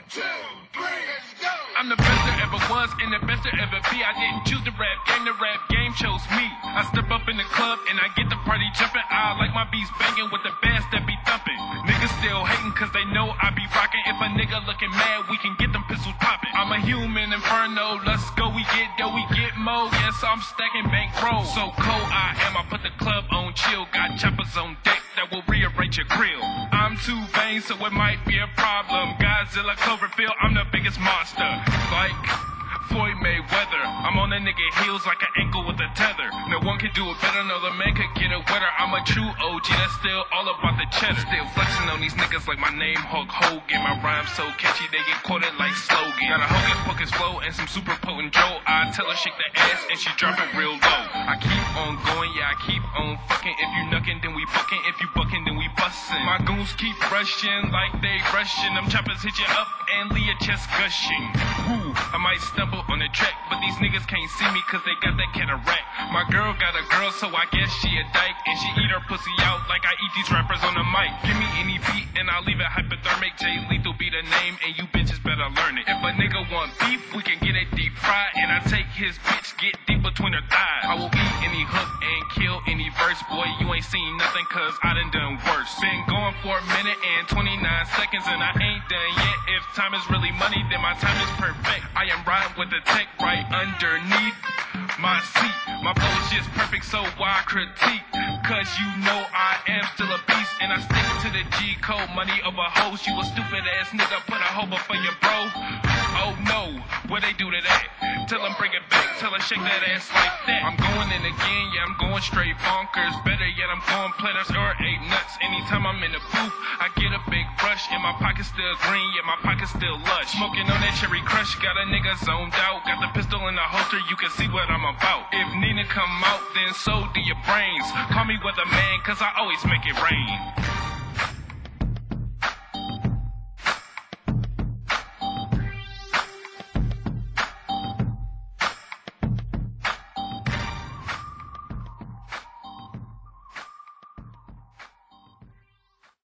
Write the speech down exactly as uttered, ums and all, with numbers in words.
two, three, let's go. I'm the best there ever was and the best there ever be. I didn't choose the rap game, the rap game chose me. I step up in the club and I get the party jumping. I like my beats banging with the bass that be thumping. Niggas still hating cause they know I be rocking. If a nigga looking mad, we can get them pistols popping. I'm a human inferno, let's go, we get dough, we get mo. Yes, I'm stacking bankroll. So cold I am, I put the club on chill. Got choppers on deck that will rearrange your grill. I'm too vain, so it might be a problem. Godzilla, Cloverfield, I'm the biggest monster. Like Floyd Mayweather, I'm on a nigga heels like an ankle with a tether. No one can do it better, no other man could get it wetter. I'm a true O G, that's still all about the cheddar. Still flexing on these niggas like my name Hulk Hogan. My rhymes so catchy, they get quoted like slogan. Got a hocus pocus flow and some super potent Joe. I tell her shake the ass and she drop it real low. I keep on going, yeah, I keep on fucking. If you knuckin', then we buckin'. If you buckin', then we bustin'. My goons keep rushing like they rushing. Them choppers hit you up and leave your chest gushing. Woo, I might stumble on the track, but these niggas can't see me cause they got that cataract. My girl got a girl, so I guess she a dyke. And she eat her pussy out like I eat these rappers on the mic. Give me any beat and I'll leave it hypothermic. Jay Lethal be the name and you bitches better learn it. If a nigga want beef, we can get it deep fried. And I take his bitch, get deep between her thighs. I will eat any hook and kill any verse. Boy, you ain't seen nothing cause I done done worse. Been going for a minute and twenty-nine seconds and I ain't done yet. If time is really money, then my time is perfect. I am riding with the tech right underneath my seat. My flow is just perfect, so why critique? Cause you know I am still a beast. And I stick to the G code, money over hoes. You a stupid ass nigga, put a hoe up for your bro. Oh no, what they do to that? Tell them bring it back, tell her shake that ass like that. I'm going in again, yeah, I'm going straight bonkers. Better yet, I'm going platters or eight nuts. Anytime I'm in the booth, I get a big rush. And my pocket's still green, yeah, my pocket's still lush. Smoking on that cherry crush, got a nigga zoned out. Got the pistol in the holster, you can see what I'm about. If Nina come out, then so do your brains. Call me weatherman, cause I always make it rain.